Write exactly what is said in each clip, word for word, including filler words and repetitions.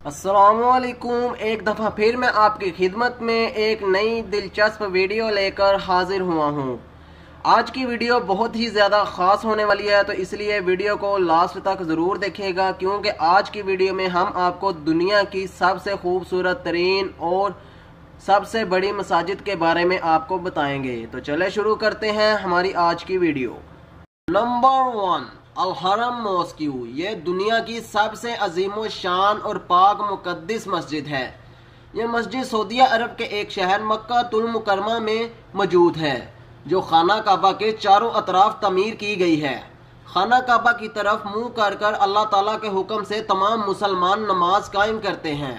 अस्सलामुअलैकुम। एक दफ़ा फिर मैं आपकी खिदमत में एक नई दिलचस्प वीडियो लेकर हाजिर हुआ हूँ। आज की वीडियो बहुत ही ज़्यादा ख़ास होने वाली है, तो इसलिए वीडियो को लास्ट तक ज़रूर देखिएगा, क्योंकि आज की वीडियो में हम आपको दुनिया की सबसे खूबसूरत तरीन और सबसे बड़ी मसाजिद के बारे में आपको बताएंगे। तो चले शुरू करते हैं हमारी आज की वीडियो। नंबर वन, अल हरम मॉस्क्यू। ये दुनिया की सबसे अजीम शान और पाक मुकद्दस मस्जिद है। यह मस्जिद सऊदी अरब के एक शहर मक्का तुल मुकरमा में मौजूद है, जो खाना काबा के चारों अतराफ तमीर की गई है। खाना काबा की तरफ मुंह कर कर अल्लाह ताला के हुक्म से तमाम मुसलमान नमाज कायम करते हैं।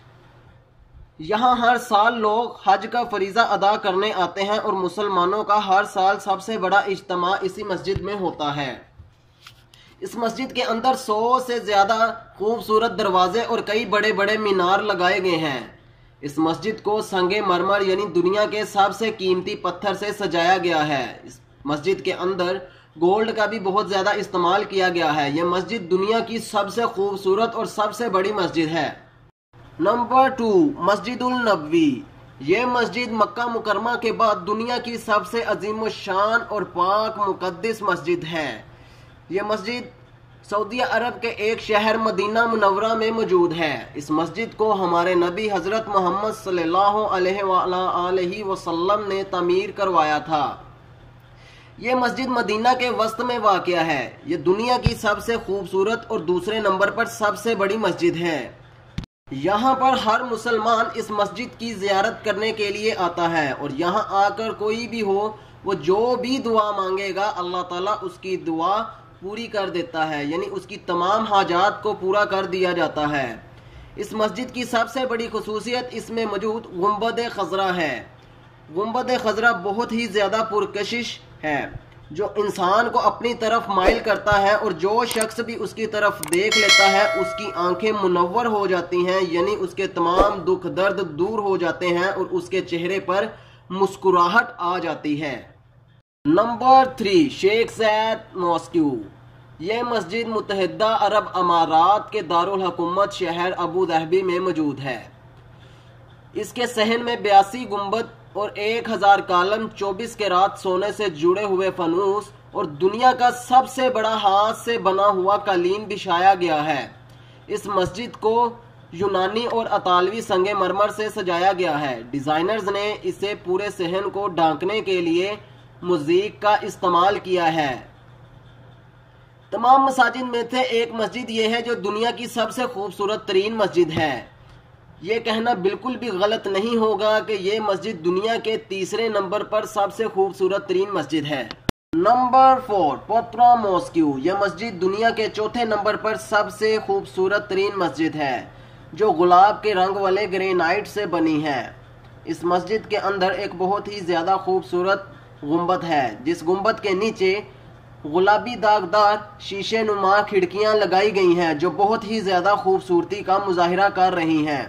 यहाँ हर साल लोग हज का फरीज़ा अदा करने आते हैं और मुसलमानों का हर साल सबसे बड़ा इज्तिमा इसी मस्जिद में होता है। इस मस्जिद के अंदर सौ से ज़्यादा खूबसूरत दरवाजे और कई बड़े बड़े मीनार लगाए गए हैं। इस मस्जिद को संगे मरमर यानी दुनिया के सबसे कीमती पत्थर से सजाया गया है। इस मस्जिद के अंदर गोल्ड का भी बहुत ज़्यादा इस्तेमाल किया गया है। यह मस्जिद दुनिया की सबसे खूबसूरत और सबसे बड़ी मस्जिद है। नंबर टू, मस्जिदुल नबवी। ये मस्जिद मक्का मुकरमा के बाद दुनिया की सबसे अजीम शान और पाक मुकद्दस मस्जिद है। ये मस्जिद सऊदी अरब के एक शहर मदीना मुनव्वरा में मौजूद है। इस मस्जिद को हमारे नबी हज़रत मोहम्मद सल्लल्लाहु अलैहि वसल्लम ने तामीर करवाया था। ये मस्जिद मदीना के वस्त में वाक़या है। ये दुनिया की सबसे खूबसूरत और दूसरे नंबर पर सबसे बड़ी मस्जिद है। यहाँ पर हर मुसलमान इस मस्जिद की ज़ियारत करने के लिए आता है और यहाँ आकर कोई भी हो, वो जो भी दुआ मांगेगा अल्लाह ताला उसकी दुआ पूरी कर देता है, यानी उसकी तमाम हाजात को पूरा कर दिया जाता है। इस मस्जिद की सबसे बड़ी खुसूसियत इसमें मौजूद गुंबद खजरा है। गुंबद खजरा बहुत ही ज़्यादा पुरकशिश है, जो इंसान को अपनी तरफ माइल करता है और जो शख्स भी उसकी तरफ देख लेता है उसकी आंखें मुनव्वर हो जाती हैं, यानी उसके तमाम दुख दर्द दूर हो जाते हैं और उसके चेहरे पर मुस्कुराहट आ जाती है। Number three, Sheikh Zayed mosque. यह मस्जिद मुत्तहिदा अरब अमारात के दारुल हुकूमत शहर अबू धाबी में मौजूद है। इसके सहन में बयासी गुंबद और एक हजार कालम, चौबीस के रात सोने से जुड़े हुए फनूस और दुनिया का सबसे बड़ा हाथ से बना हुआ कालीन बिछाया गया है। इस मस्जिद को यूनानी और अतालवी संगे मरमर से सजाया गया है। डिजाइनर्स ने इसे पूरे सहन को ढांकने के लिए मुज़ीक का इस्तेमाल किया है। तमाम मसाजिद में से एक मस्जिद ये है जो दुनिया की सबसे खूबसूरत तरीन मस्जिद है। ये कहना बिल्कुल भी गलत नहीं होगा कि ये मस्जिद दुनिया के तीसरे नंबर पर सबसे खूबसूरत तरीन मस्जिद है। Number four, Petra mosque. यह मस्जिद दुनिया के चौथे नंबर पर सबसे खूबसूरत तरीन मस्जिद है, जो गुलाब के रंग वाले ग्रेनाइट से बनी है। इस मस्जिद के अंदर एक बहुत ही ज़्यादा खूबसूरत गुंबद है, जिस गुंबद के नीचे गुलाबी दागदार शीशे नुमा खिड़कियां लगाई गई हैं, जो बहुत ही ज़्यादा खूबसूरती का मुजाहिरा कर रही हैं।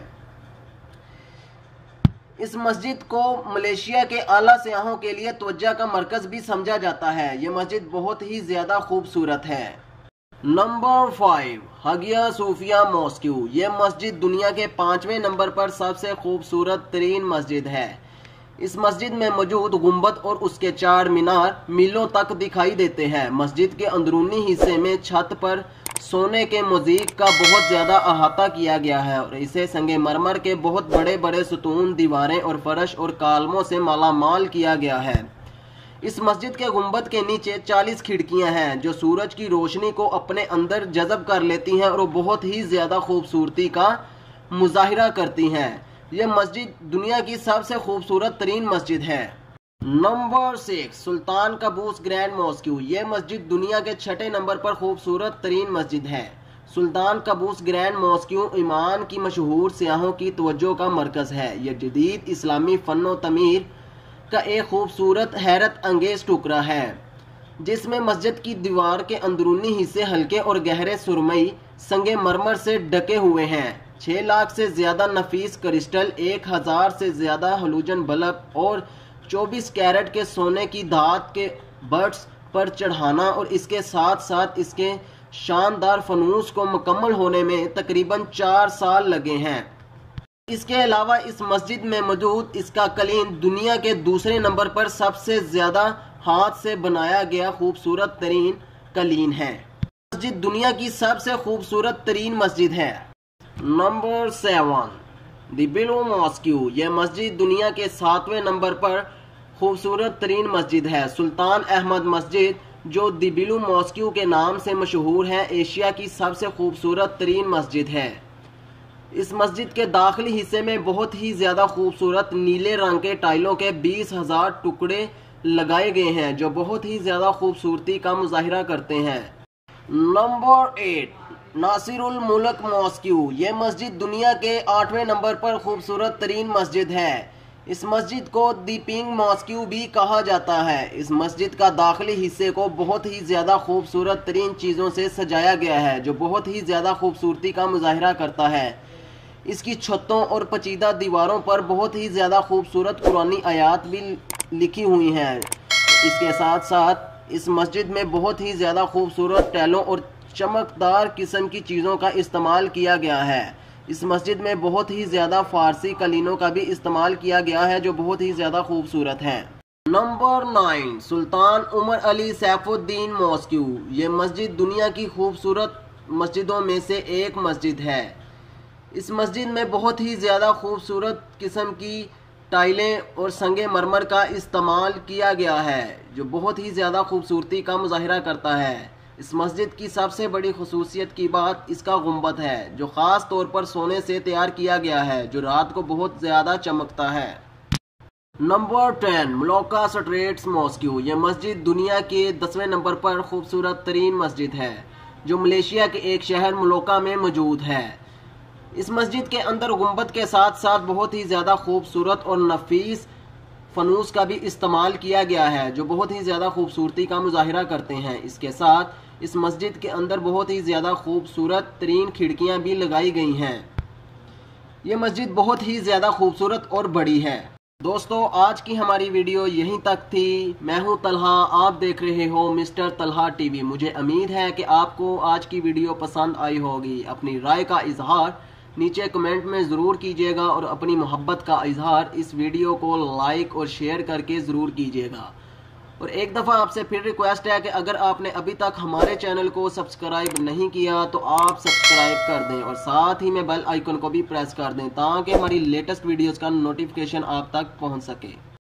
इस मस्जिद को मलेशिया के आला सयाहों के लिए तवज्जो का मरकज़ भी समझा जाता है। ये मस्जिद बहुत ही ज़्यादा खूबसूरत है। Number five, Hagia Sophia mosque. ये मस्जिद दुनिया के पाँचवें नंबर पर सबसे खूबसूरत तरीन मस्जिद है। इस मस्जिद में मौजूद गुंबद और उसके चार मीनार मीलों तक दिखाई देते हैं। मस्जिद के अंदरूनी हिस्से में छत पर सोने के मोज़ीक का बहुत ज़्यादा अहाता किया गया है और इसे संगे मरमर के बहुत बड़े बड़े सतून, दीवारें और फर्श और कालमों से मालामाल किया गया है। इस मस्जिद के गुंबद के नीचे चालीस खिड़कियां हैं, जो सूरज की रोशनी को अपने अंदर जज़ब कर लेती हैं और बहुत ही ज़्यादा खूबसूरती का मुजाहिरा करती हैं। यह मस्जिद दुनिया की सबसे खूबसूरत तरीन मस्जिद है। Number six, Sultan Qaboos grand mosque. यह मस्जिद दुनिया के छठे नंबर पर खूबसूरत तरीन मस्जिद है। सुल्तान कबूस ग्रैंड मॉस्क्यू ईमान की मशहूर सियाहों की तवज्जो का मरकज़ है। यह जदीद इस्लामी फ़न तमीर का एक खूबसूरत हैरत अंगेज़ टुकड़ा है, जिसमें मस्जिद की दीवार के अंदरूनी हिस्से हल्के और गहरे सुरमई संगे मरमर से ढके हुए हैं। छः लाख से ज़्यादा नफीस क्रिस्टल, एक हज़ार से ज़्यादा हलोजन बल्ब और चौबीस कैरेट के सोने की धात के बर्ड्स पर चढ़ाना और इसके साथ साथ इसके शानदार फनूस को मुकम्मल होने में तकरीबन चार साल लगे हैं। इसके अलावा इस मस्जिद में मौजूद इसका कलीन दुनिया के दूसरे नंबर पर सबसे ज्यादा हाथ से बनाया गया खूबसूरत तरीन कलीन है। मस्जिद दुनिया की सबसे खूबसूरत तरीन मस्जिद है। Number seven, the Blue mosque. यह मस्जिद दुनिया के सातवें नंबर पर खूबसूरत तरीन मस्जिद है। सुल्तान अहमद मस्जिद, जो द बिलू मॉस्क्यू के नाम से मशहूर है, एशिया की सबसे खूबसूरत तरीन मस्जिद है। इस मस्जिद के दाखिली हिस्से में बहुत ही ज्यादा खूबसूरत नीले रंग के टाइलों के बीस हजार टुकड़े लगाए गए हैं, जो बहुत ही ज्यादा खूबसूरती का मुजाहिरा करते हैं। नंबर एट, नासिरुल मुल्क मॉस्क्यू। यह मस्जिद दुनिया के आठवें नंबर पर खूबसूरत तरीन मस्जिद है। इस मस्जिद को दी पिंग मॉस्क्यू भी कहा जाता है। इस मस्जिद का दाखिली हिस्से को बहुत ही ज्यादा खूबसूरत तरीन चीजों से सजाया गया है, जो बहुत ही ज्यादा खूबसूरती का मुजाहिरा करता है। इसकी छतों और पचीदा दीवारों पर बहुत ही ज्यादा खूबसूरत कुरानी आयात भी लिखी हुई हैं। इसके साथ साथ इस मस्जिद में बहुत ही ज्यादा खूबसूरत टाइलों और चमकदार किस्म की चीज़ों का इस्तेमाल किया गया है। इस मस्जिद में बहुत ही ज़्यादा फारसी कलीनों का भी इस्तेमाल किया गया है, जो बहुत ही ज़्यादा खूबसूरत है। Number nine, Sultan Omar Ali Saifuddien mosque. ये मस्जिद दुनिया की खूबसूरत मस्जिदों में से एक मस्जिद है। इस मस्जिद में बहुत ही ज़्यादा खूबसूरत किस्म की टाइलें और संगे मरमर का इस्तेमाल किया गया है, जो बहुत ही ज़्यादा खूबसूरती का मुजाहिरा करता है। इस मस्जिद की सबसे बड़ी खुसूसियत की बात इसका गुंबद है, जो ख़ास तौर पर सोने से तैयार किया गया है, जो रात को बहुत ज़्यादा चमकता है। Number ten, Malacca Straits mosque. यह मस्जिद दुनिया के दसवें नंबर पर खूबसूरत तरीन मस्जिद है, जो मलेशिया के एक शहर मलोक्का में मौजूद है। इस मस्जिद के अंदर गुंबद के साथ साथ बहुत ही ज़्यादा खूबसूरत और नफीस फनूस का भी इस्तेमाल किया गया है, जो बहुत ही ज़्यादा खूबसूरती का मुजाहिरा करते हैं। इसके साथ इस मस्जिद के अंदर बहुत ही ज़्यादा खूबसूरत तरीन खिड़कियां भी लगाई गई हैं। ये मस्जिद बहुत ही ज़्यादा खूबसूरत और बड़ी है। दोस्तों, आज की हमारी वीडियो यहीं तक थी। मैं हूं तलहा, आप देख रहे हो मिस्टर तलहा टीवी। मुझे उम्मीद है कि आपको आज की वीडियो पसंद आई होगी। अपनी राय का इजहार नीचे कमेंट में ज़रूर कीजिएगा और अपनी मोहब्बत का इजहार इस वीडियो को लाइक और शेयर करके ज़रूर कीजिएगा। और एक दफ़ा आपसे फिर रिक्वेस्ट है कि अगर आपने अभी तक हमारे चैनल को सब्सक्राइब नहीं किया तो आप सब्सक्राइब कर दें और साथ ही में बेल आइकन को भी प्रेस कर दें, ताकि हमारी लेटेस्ट वीडियोस का नोटिफिकेशन आप तक पहुंच सके।